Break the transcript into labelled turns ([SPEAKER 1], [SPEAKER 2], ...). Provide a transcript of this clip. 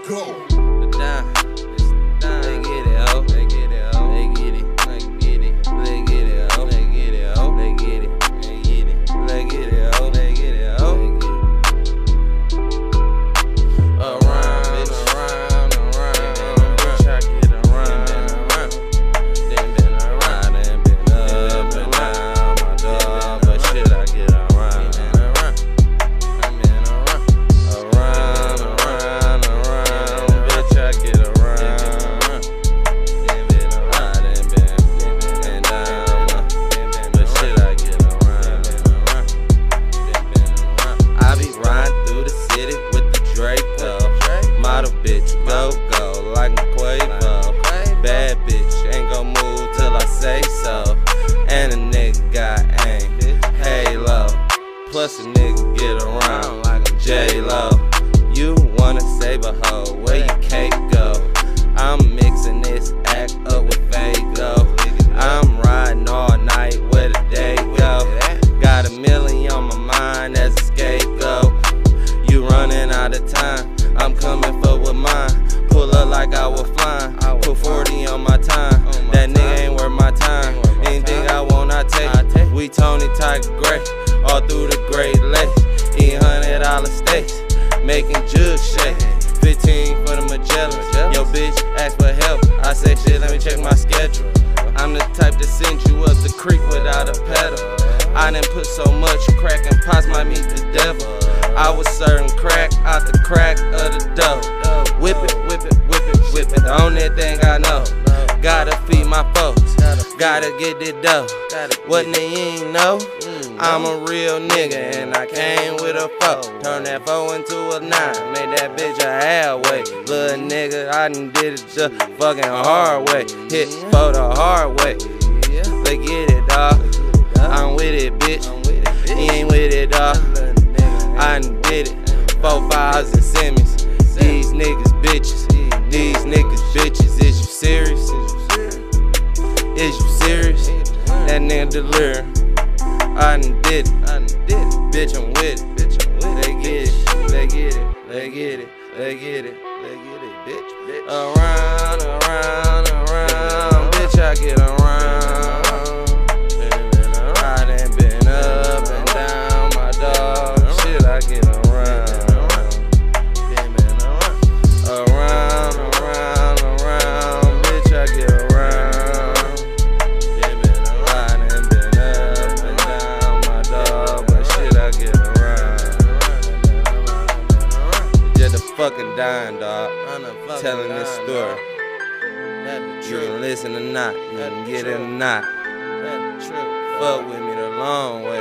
[SPEAKER 1] go.
[SPEAKER 2] The dime, it's the dime. They get it, ho. They get it, ho. They get it. They get it. They get it, ho. They get it, ho. They get it. They get it. They get it, ho. They get it, ho. They get it. Around, bitch, I get around. Then been around, then been up and down, my dog. But shit, I get around. Bitch, I get around. Then been around, then been and down. But shit, I get around. I be riding through the city with the Draco. Model bitch, go like a Quavo. Bad bitch, ain't gon' move till I say so. And a nigga got aim, halo. Plus a nigga get around like a J-Lo. You wanna save a hoe, where your cake go? I'm mixing this act up with Fago. I'm riding all night where the day go. Got a million on my mind as a scapegoat. You running out of time, I'm coming for with mine. Pull up like I was flying, put 40 on my time. That nigga ain't worth my time. Anything I want, I take. We Tony Tiger Gray, all through the Great Lakes. Eat $100 steaks, making jugs shake. 15 for the Magellan. Yo bitch ask for help, I say shit, let me check my schedule. I'm the type to send you up the creek without a pedal. I done put so much crack and pots might meet the devil. I was serving crack out the crack of the dough. Whip it, whip it, whip it, whip it. The only thing I know. Gotta feed my folks, gotta get it dough. What nigga ain't know? I'm a real nigga and I came with a 4. Turn that 4 into a 9, made that bitch a halfway. Little nigga, I done did it the fucking hard way. Hit for the hard way. They get it, dawg. I'm with it, bitch. He ain't with it, dawg. I done did it. 4 files and semis. These niggas bitches. These niggas bitches. Is you serious? Is you serious? That nigga delirium. I done did it. Bitch, I'm with it. They get it. They get it. They get it. They get it. They get it, bitch. Around, bitch, I get around. I done been up and down, my dog. Shit, I get around. Around, bitch, I get around. I done been up and down, my dog. But shit, I get around. Just a fucking dying, dog. Telling this story. You can listen or not, you can get it or not. Fuck with me the long way.